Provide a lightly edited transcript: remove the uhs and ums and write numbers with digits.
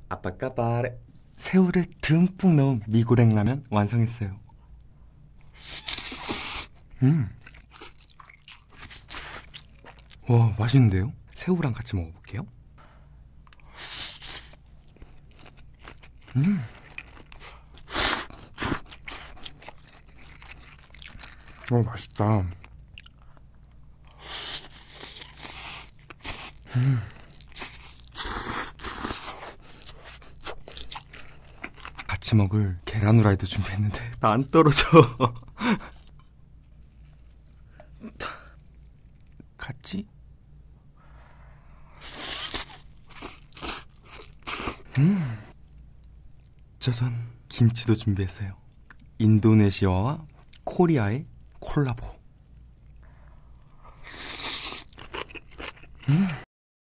아빠까바레. 새우를 듬뿍 넣은 미고랭라면 완성했어요. 와, 맛있는데요? 새우랑 같이 먹어볼게요. 맛있다. 같이 먹을 계란 후라이도 준비했는데 안 떨어져. 같이? 짜잔, 김치도 준비했어요. 인도네시아와 코리아의 콜라보.